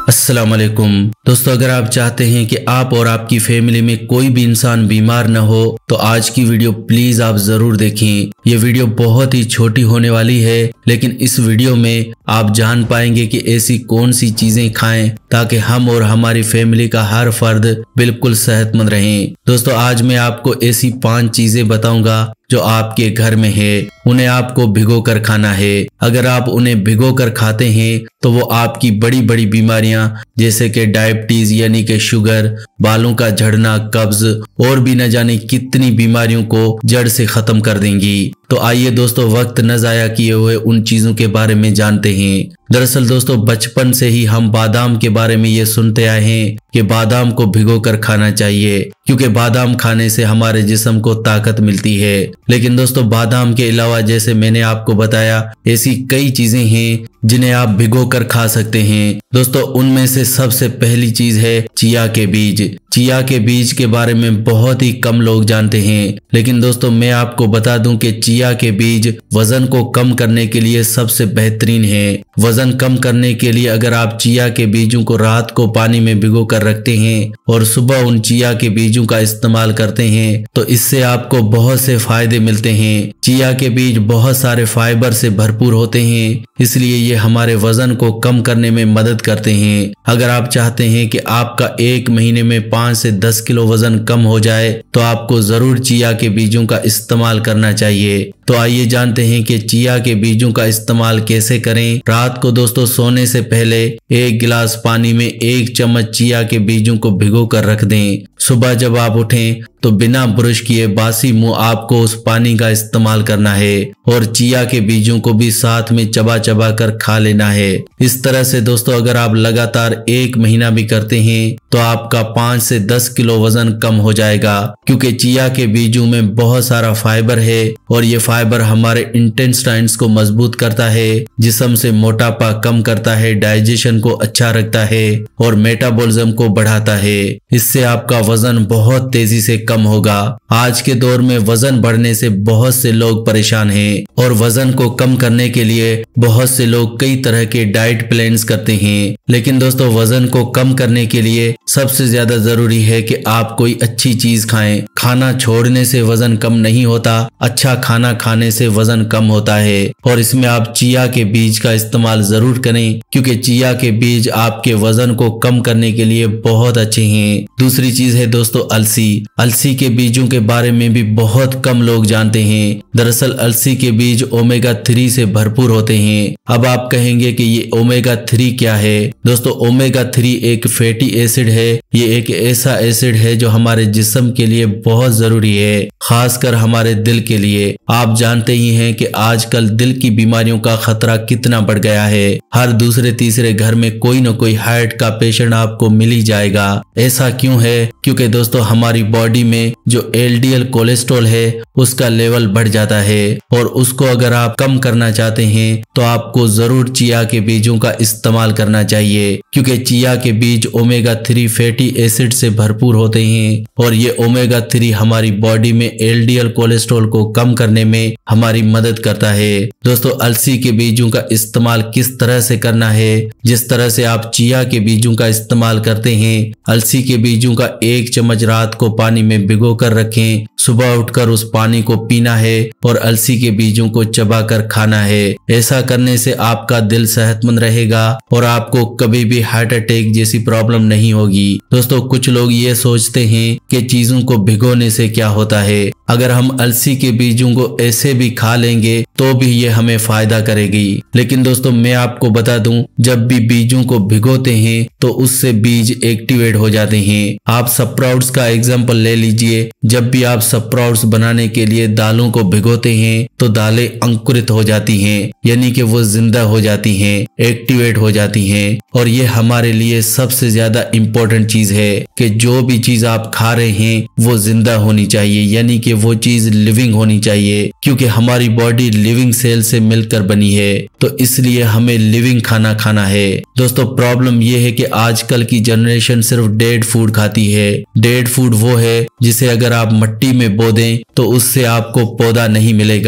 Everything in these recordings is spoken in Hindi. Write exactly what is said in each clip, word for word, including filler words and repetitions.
अस्सलाम वालेकुम दोस्तों, अगर आप चाहते हैं कि आप और आपकी फैमिली में कोई भी इंसान बीमार न हो तो आज की वीडियो प्लीज आप जरूर देखें। ये वीडियो बहुत ही छोटी होने वाली है, लेकिन इस वीडियो में आप जान पाएंगे कि ऐसी कौन सी चीजें खाएं ताकि हम और हमारी फैमिली का हर फर्द बिल्कुल सेहतमंद रहें। दोस्तों, आज मैं आपको ऐसी पांच चीजें बताऊंगा जो आपके घर में है, उन्हें आपको भिगो कर खाना है। अगर आप उन्हें भिगो कर खाते हैं तो वो आपकी बड़ी बड़ी बीमारियां जैसे कि डायबिटीज यानी कि शुगर, बालों का झड़ना, कब्ज और भी न जाने कितनी बीमारियों को जड़ से खत्म कर देंगी। तो आइए दोस्तों, वक्त न जाया किए हुए उन चीजों के बारे में जानते हैं। दरअसल दोस्तों, बचपन से ही हम बादाम के बारे में ये सुनते आए हैं कि बादाम को भिगो कर खाना चाहिए, क्योंकि बादाम खाने से हमारे जिस्म को ताकत मिलती है। लेकिन दोस्तों, बादाम के अलावा जैसे मैंने आपको बताया ऐसी कई चीजें हैं जिन्हें आप भिगो कर खा सकते हैं। दोस्तों, उनमें से सबसे पहली चीज है चिया के बीज। चिया के बीज के बारे में बहुत ही कम लोग जानते हैं, लेकिन दोस्तों मैं आपको बता दूं कि चिया के बीज वजन को कम करने के लिए सबसे बेहतरीन है। वजन कम करने के लिए अगर आप चिया के बीजों को रात को पानी में भिगो कर रखते हैं और सुबह उन चिया के बीजों का इस्तेमाल करते हैं तो इससे आपको बहुत से फायदे मिलते हैं। चिया के बीज बहुत सारे फाइबर से भरपूर होते हैं, इसलिए ये हमारे वजन को कम करने में मदद करते हैं। अगर आप चाहते हैं कि आपका एक महीने में पाँच से दस किलो वजन कम हो जाए तो आपको जरूर चिया के बीजों का इस्तेमाल करना चाहिए। तो आइए जानते हैं कि चिया के बीजों का इस्तेमाल कैसे करें। रात को दोस्तों सोने से पहले एक गिलास पानी में एक चम्मच चिया के बीजों को भिगो कर रख दें। सुबह जब आप उठें तो बिना ब्रश किए बासी मुंह आपको उस पानी का इस्तेमाल करना है और चिया के बीजों को भी साथ में चबा चबा कर खा लेना है। इस तरह से दोस्तों अगर आप लगातार एक महीना भी करते हैं तो आपका पाँच से दस किलो वजन कम हो जाएगा, क्योंकि चिया के बीजों में बहुत सारा फाइबर है और ये फाइबर हमारे इंटेस्टाइन्स को मजबूत करता है, जिस्म से मोटापा कम करता है, डाइजेशन को अच्छा रखता है और मेटाबॉलिज्म को बढ़ाता है। इससे आपका वजन बहुत तेजी से कम होगा। आज के दौर में वजन बढ़ने से बहुत से लोग परेशान हैं और वजन को कम करने के लिए बहुत से लोग कई तरह के डाइट प्लान्स करते हैं, लेकिन दोस्तों वजन को कम करने के लिए सबसे ज्यादा जरूरी है कि आप कोई अच्छी चीज खाएं। खाना छोड़ने से वजन कम नहीं होता, अच्छा खाना खाने से वजन कम होता है और इसमें आप चिया के बीज का इस्तेमाल जरूर करें, क्योंकि चिया के बीज आपके वजन को कम करने के लिए बहुत अच्छे हैं। दूसरी चीज है दोस्तों अलसी। अलसी के बीजों के बारे में भी बहुत कम लोग जानते हैं। दरअसल अलसी के बीज ओमेगा थ्री से भरपूर होते हैं। अब आप कहेंगे कि ये ओमेगा थ्री क्या है? दोस्तों ओमेगा थ्री एक फैटी एसिड है। ये एक ऐसा एसिड है जो हमारे जिस्म के लिए बहुत जरूरी है, खासकर हमारे दिल के लिए। आप जानते ही हैं कि आजकल दिल की बीमारियों का खतरा कितना बढ़ गया है। हर दूसरे तीसरे घर में कोई न कोई हार्ट का पेशेंट आपको मिल ही जाएगा। ऐसा क्यों है? क्योंकि दोस्तों हमारी बॉडी में जो एल डी एल कोलेस्ट्रॉल है उसका लेवल बढ़ जाता है और उसको अगर आप कम करना चाहते हैं तो आपको जरूर चिया के बीजों का इस्तेमाल करना चाहिए, क्योंकि चिया के बीज ओमेगा थ्री फैटी एसिड से भरपूर होते हैं और ये ओमेगा थ्री हमारी बॉडी में एल डी एल कोलेस्ट्रॉल को कम करने में हमारी मदद करता है। दोस्तों अलसी के बीजों का इस्तेमाल किस तरह से करना है? जिस तरह से आप चिया के बीजों का इस्तेमाल करते हैं, अलसी के बीजों का एक चम्मच रात को पानी में भिगो कर रखें, सुबह उठकर उस पानी को पीना है और अलसी के बीजों को चबाकर खाना है। ऐसा करने से आपका दिल सेहतमंद रहेगा और आपको कभी भी हार्ट अटैक जैसी प्रॉब्लम नहीं होगी। दोस्तों कुछ लोग ये सोचते हैं कि चीजों को भिगोने से क्या होता है। अगर हम अलसी के बीजों को ऐसे भी खा लेंगे तो भी ये हमें फायदा करेगी, लेकिन दोस्तों मैं आपको बता दूं जब भी बीजों को भिगोते हैं तो उससे बीज एक्टिवेट हो जाते हैं। आप स्प्राउट्स का एग्जांपल ले लीजिए। जब भी आप स्प्राउट्स बनाने के लिए दालों को भिगोते हैं तो दालें अंकुरित हो जाती हैं, यानी कि वो जिंदा हो जाती हैं, एक्टिवेट हो जाती हैं। और ये हमारे लिए सबसे ज्यादा इम्पोर्टेंट चीज है कि जो भी चीज आप खा रहे हैं वो जिंदा होनी चाहिए, यानी कि वो चीज लिविंग होनी चाहिए, क्योंकि हमारी बॉडी लिविंग सेल से मिलकर बनी है, तो इसलिए हमें लिविंग खाना खाना है। दोस्तों प्रॉब्लम ये है कि आजकल की जनरेशन सिर्फ डेड फूड खाती है। डेड फूड वो है जिसे अगर आप मट्टी में बो दें तो उससे आपको पौधा नहीं मिलेगा,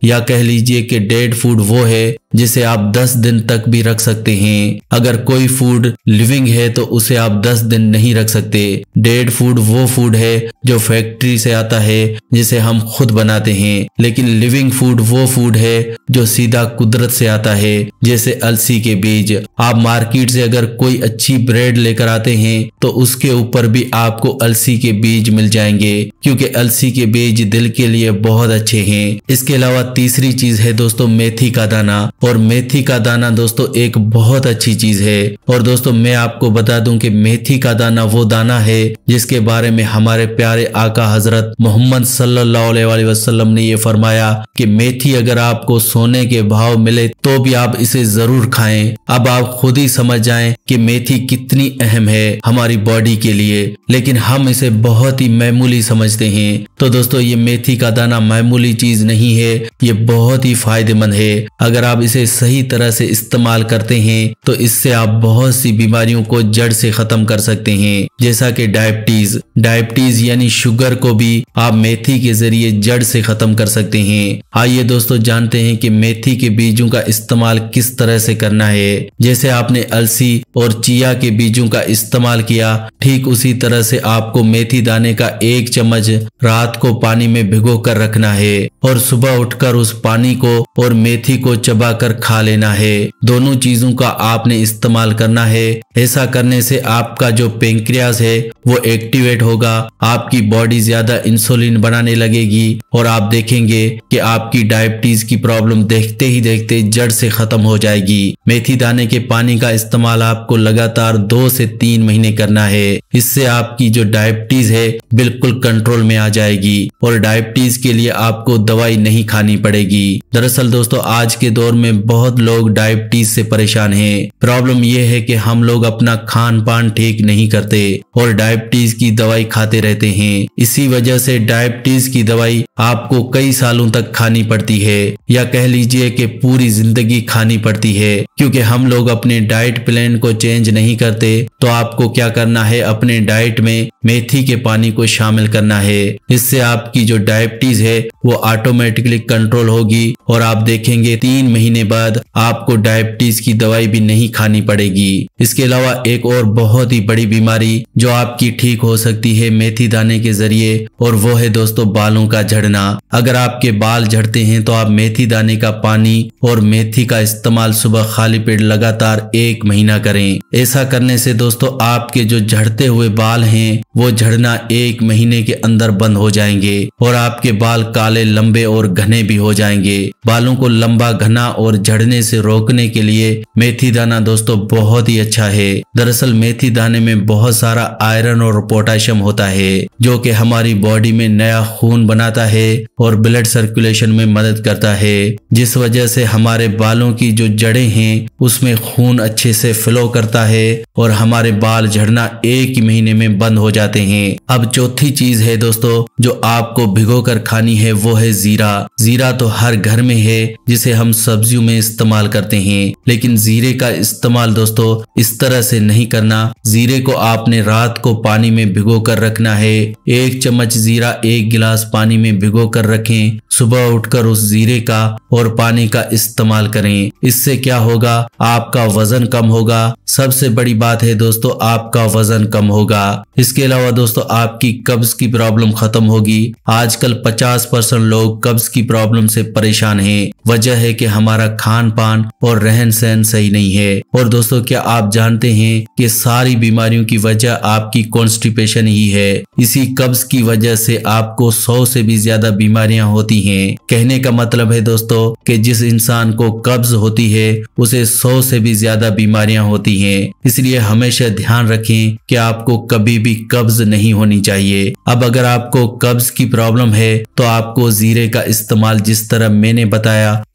या कह लीजिए कि डेड फूड वो है जिसे आप दस दिन तक भी रख सकते हैं। अगर कोई फूड लिविंग है तो उसे आप दस दिन नहीं रख सकते। डेड फूड वो फूड है जो फैक्ट्री से आता है, जिसे हम खुद बनाते हैं। लेकिन लिविंग फूड वो फूड है जो सीधा कुदरत से आता है, जैसे अलसी के बीज। आप मार्केट से अगर कोई अच्छी ब्रेड लेकर आते हैं तो उसके ऊपर भी आपको अलसी के बीज मिल जाएंगे, क्योंकि अलसी के बीज दिल के लिए बहुत अच्छे हैं। इसके अलावा तीसरी चीज है दोस्तों मेथी का दाना। और मेथी का दाना दोस्तों एक बहुत अच्छी चीज है। और दोस्तों मैं आपको बता दूं कि मेथी का दाना वो दाना है जिसके बारे में हमारे प्यारे आका हजरत मोहम्मद सल्लल्लाहु अलैहि वसल्लम ने ये फरमाया कि मेथी अगर आपको सोने के भाव मिले तो भी आप इसे जरूर खाएं। अब आप खुद ही समझ जाएं कि मेथी कितनी अहम है हमारी बॉडी के लिए, लेकिन हम इसे बहुत ही मामूली समझते हैं। तो दोस्तों ये मेथी का दाना मामूली चीज नहीं है, ये बहुत ही फायदेमंद है। अगर आप इसे सही तरह से इस्तेमाल करते हैं तो इससे आप बहुत सी बीमारियों को जड़ से खत्म कर सकते हैं, जैसा कि डायबिटीज डायबिटीज यानी शुगर को भी आप मेथी के जरिए जड़ से खत्म कर सकते हैं। आइए दोस्तों जानते हैं कि मेथी के बीजों का इस्तेमाल किस तरह से करना है। जैसे आपने अलसी और चिया के बीजों का इस्तेमाल किया, ठीक उसी तरह से आपको मेथी दाने का एक चम्मच रात को पानी में भिगो कर रखना है और सुबह उठकर उस पानी को और मेथी को चबा कर खा लेना है। दोनों चीजों का आपने इस्तेमाल करना है। ऐसा करने से आपका जो पेंक्रियास है वो एक्टिवेट होगा, आपकी बॉडी ज्यादा इंसुलिन बनाने लगेगी और आप देखेंगे कि आपकी डायबिटीज की प्रॉब्लम देखते ही देखते जड़ से खत्म हो जाएगी। मेथी दाने के पानी का इस्तेमाल आपको लगातार दो से तीन महीने करना है। इससे आपकी जो डायबिटीज है बिल्कुल कंट्रोल में आ जाएगी और डायबिटीज के लिए आपको दवाई नहीं खानी पड़ेगी। दरअसल दोस्तों आज के दौर में बहुत लोग डायबिटीज से परेशान हैं। प्रॉब्लम यह है कि हम लोग अपना खान पान ठीक नहीं करते और डायबिटीज की दवाई खाते रहते हैं। इसी वजह से डायबिटीज की दवाई आपको कई सालों तक खानी पड़ती है, या कह लीजिए कि पूरी जिंदगी खानी पड़ती है, क्योंकि हम लोग अपने डाइट प्लान को चेंज नहीं करते। तो आपको क्या करना है, अपने डाइट में मेथी के पानी को शामिल करना है। इससे आपकी जो डायबिटीज है वो ऑटोमेटिकली कंट्रोल होगी और आप देखेंगे तीन महीने बाद आपको डायबिटीज की दवाई भी नहीं खानी पड़ेगी। इसके अलावा एक और बहुत ही बड़ी बीमारी जो आपकी ठीक हो सकती है मेथी दाने के जरिए, और वो है दोस्तों बालों का झड़ना। अगर आपके बाल झड़ते हैं तो आप मेथी दाने का पानी और मेथी का इस्तेमाल सुबह खाली पेट लगातार एक महीना करें। ऐसा करने से दोस्तों आपके जो झड़ते हुए बाल हैं वो झड़ना एक महीने के अंदर बंद हो जाएंगे और आपके बाल काले लंबे और घने भी हो जाएंगे। बालों को लंबा घना और झड़ने से रोकने के लिए मेथी दाना दोस्तों बहुत ही अच्छा है। दरअसल मेथी दाने में बहुत सारा आयरन और पोटेशियम होता है जो कि हमारी बॉडी में नया खून बनाता है और ब्लड सर्कुलेशन में मदद करता है, जिस वजह से हमारे बालों की जो जड़ें हैं उसमें खून अच्छे से फ्लो करता है और हमारे बाल झड़ना एक ही महीने में बंद हो जाते हैं। अब चौथी चीज है दोस्तों जो आपको भिगो कर खानी है, वो है जीरा। जीरा तो हर घर में है जिसे हम सब्जियों में इस्तेमाल करते हैं, लेकिन जीरे का इस्तेमाल दोस्तों इस तरह से नहीं करना। जीरे को आपने रात को पानी में भिगो कर रखना है। एक चम्मच जीरा एक गिलास पानी में भिगो कर रखें, सुबह उठकर उस जीरे का और पानी का इस्तेमाल करें। इससे क्या होगा, आपका वजन कम होगा। सबसे बड़ी बात है दोस्तों आपका वजन कम होगा। इसके अलावा दोस्तों आपकी कब्ज की प्रॉब्लम खत्म होगी। आजकल पचास परसेंट लोग कब्ज की प्रॉब्लम से परेशान हैं। वजह है कि हमारा खान पान और रहन सहन सही नहीं है। और दोस्तों क्या आप जानते हैं कि सारी बीमारियों की वजह आपकी कॉन्स्टिपेशन ही है। इसी कब्ज की वजह से आपको सौ से भी ज्यादा बीमारियां होती हैं। कहने का मतलब है दोस्तों कि जिस इंसान को कब्ज होती है उसे सौ से भी ज्यादा बीमारियां होती हैं। इसलिए हमेशा ध्यान रखें कि आपको कभी भी कब्ज नहीं होनी चाहिए। अब अगर आपको कब्ज की प्रॉब्लम है तो आपको जीरे का इस्तेमाल जिस तरह मैंने बताया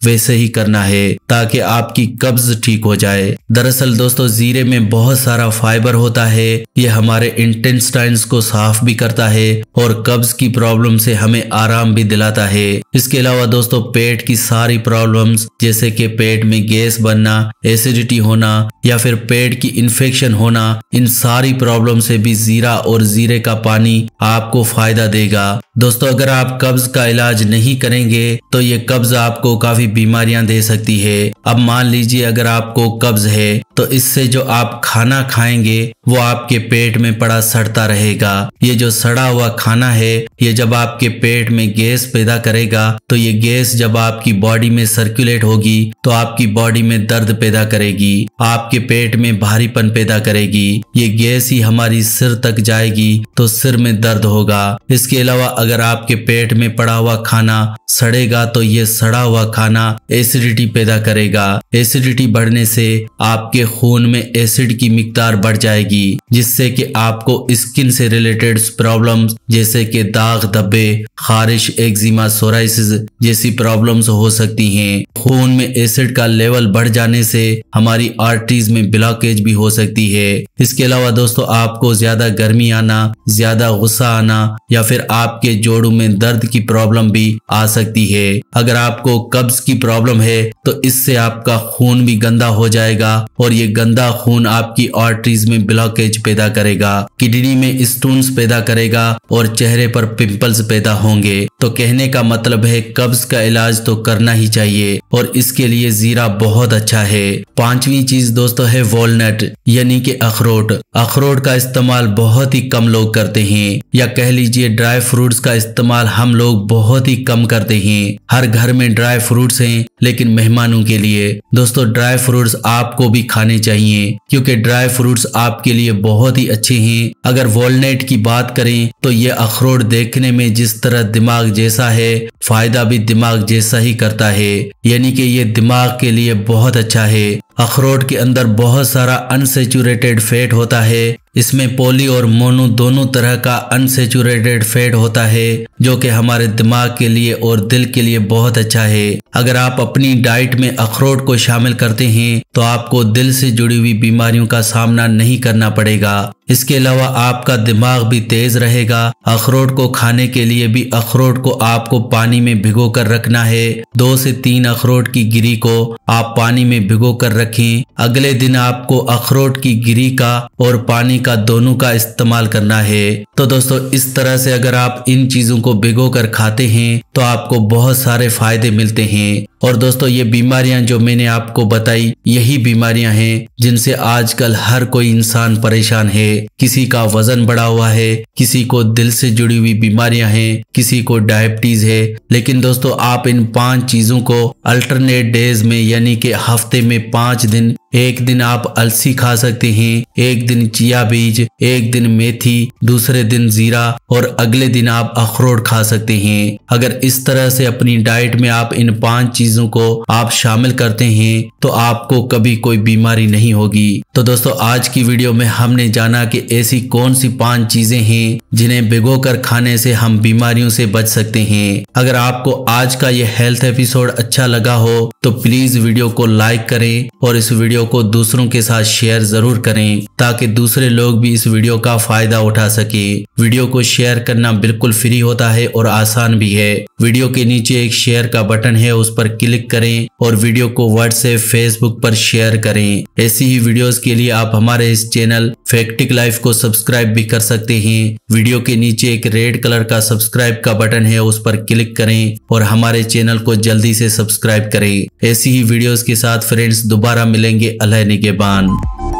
वैसे ही करना है ताकि आपकी कब्ज ठीक हो जाए। दरअसल दोस्तों जीरे में बहुत सारा फाइबर होता है, ये हमारे इंटेस्टाइन्स को साफ भी करता है और कब्ज की प्रॉब्लम से हमें आराम भी दिलाता है। इसके अलावा दोस्तों पेट की सारी प्रॉब्लम्स जैसे कि पेट में गैस बनना, एसिडिटी होना या फिर पेट की इन्फेक्शन होना, इन सारी प्रॉब्लम से भी जीरा और जीरे का पानी आपको फायदा देगा। दोस्तों अगर आप कब्ज का इलाज नहीं करेंगे तो ये कब्ज आपको काफी बीमारियां दे सकती है। अब मान लीजिए अगर आपको कब्ज है तो इससे जो आप खाना खाएंगे वो आपके पेट में पड़ा सड़ता रहेगा। ये जो सड़ा हुआ खाना है ये जब आपके पेट में गैस पैदा करेगा तो ये गैस जब आपकी बॉडी में सर्कुलेट होगी तो आपकी बॉडी में दर्द पैदा करेगी, आपके पेट में भारीपन पैदा करेगी। ये गैस ही हमारी सिर तक जाएगी तो सिर में दर्द होगा। इसके अलावा अगर आपके पेट में पड़ा हुआ खाना सड़ेगा तो ये सड़ा हुआ खाना एसिडिटी पैदा करेगा। एसिडिटी बढ़ने से आपके खून में एसिड की मिकदार बढ़ जाएगी जिससे कि आपको स्किन से रिलेटेड प्रॉब्लम्स जैसे कि दाग धब्बे, खारिश, एक्जिमा, सोराइसिस जैसी प्रॉब्लम्स हो सकती हैं। खून में एसिड का लेवल बढ़ जाने से हमारी आर्टरीज में ब्लॉकेज भी हो सकती है। इसके अलावा दोस्तों आपको ज्यादा गर्मी आना, ज्यादा गुस्सा आना या फिर आपके जोड़ों में दर्द की प्रॉब्लम भी आ सकती है। अगर आपको कब्ज की प्रॉब्लम है तो इससे आपका खून भी गंदा हो जाएगा और ये गंदा खून आपकी आर्टरीज में ब्लॉकेज पैदा करेगा, किडनी में स्टोन्स पैदा करेगा और चेहरे पर पिंपल्स पैदा होंगे। तो कहने का मतलब है कब्ज का इलाज तो करना ही चाहिए और इसके लिए जीरा बहुत अच्छा है। पांचवी चीज दोस्तों है वॉलनट यानी कि अखरोट। अखरोट का इस्तेमाल बहुत ही कम लोग करते हैं या कह लीजिए ड्राई फ्रूट्स का इस्तेमाल हम लोग बहुत ही कम करते हैं। हर घर में ड्राई फ्रूट्स हैं लेकिन मेहमानों के लिए। दोस्तों ड्राई फ्रूट्स आपको भी खाने चाहिए क्योंकि ड्राई फ्रूट्स आपके लिए बहुत ही अच्छे हैं। अगर वॉलनट की बात करें तो ये अखरोट देखने में जिस तरह दिमाग जैसा है, फायदा भी दिमाग जैसा ही करता है, यानी कि ये दिमाग के लिए बहुत अच्छा है। अखरोट के अंदर बहुत सारा अनसेचुरेटेड फैट होता है। इसमें पॉली और मोनो दोनों तरह का अनसेचुरेटेड फैट होता है जो कि हमारे दिमाग के लिए और दिल के लिए बहुत अच्छा है। अगर आप अपनी डाइट में अखरोट को शामिल करते हैं तो आपको दिल से जुड़ी हुई बीमारियों का सामना नहीं करना पड़ेगा। इसके अलावा आपका दिमाग भी तेज रहेगा। अखरोट को खाने के लिए भी अखरोट को आपको पानी में भिगो कर रखना है। दो से तीन अखरोट की गिरी को आप पानी में भिगो कर रखें। अगले दिन आपको अखरोट की गिरी का और पानी का दोनों का इस्तेमाल करना है। तो दोस्तों इस तरह से अगर आप इन चीजों को भिगो कर खाते हैं तो आपको बहुत सारे फायदे मिलते हैं। और दोस्तों ये बीमारियां जो मैंने आपको बताई यही बीमारियां हैं जिनसे आजकल हर कोई इंसान परेशान है। किसी का वजन बढ़ा हुआ है, किसी को दिल से जुड़ी हुई बीमारियां हैं, किसी को डायबिटीज है। लेकिन दोस्तों आप इन पांच चीजों को अल्टरनेट डेज में यानी कि हफ्ते में पांच दिन, एक दिन आप अलसी खा सकते हैं, एक दिन चिया बीज, एक दिन मेथी, दूसरे दिन जीरा और अगले दिन आप अखरोट खा सकते हैं। अगर इस तरह से अपनी डाइट में आप इन पांच चीजों को आप शामिल करते हैं तो आपको कभी कोई बीमारी नहीं होगी। तो दोस्तों आज की वीडियो में हमने जाना कि ऐसी कौन सी पांच चीजें हैं जिन्हें भिगोकर खाने से हम बीमारियों से बच सकते हैं। अगर आपको आज का ये हेल्थ एपिसोड अच्छा लगा हो तो प्लीज वीडियो को लाइक करें और इस वीडियो को दूसरों के साथ शेयर जरूर करें ताकि दूसरे लोग भी इस वीडियो का फायदा उठा सके। वीडियो को शेयर करना बिल्कुल फ्री होता है और आसान भी है। वीडियो के नीचे एक शेयर का बटन है, उस पर क्लिक करें और वीडियो को व्हाट्सएप, फेसबुक पर शेयर करें। ऐसी ही वीडियोस के लिए आप हमारे इस चैनल फैक्टिक लाइफ को सब्सक्राइब भी कर सकते हैं। वीडियो के नीचे एक रेड कलर का सब्सक्राइब का बटन है, उस पर क्लिक करें और हमारे चैनल को जल्दी से सब्सक्राइब करें। ऐसी ही वीडियोस के साथ फ्रेंड्स दोबारा मिलेंगे। अल्लाह निगहबान।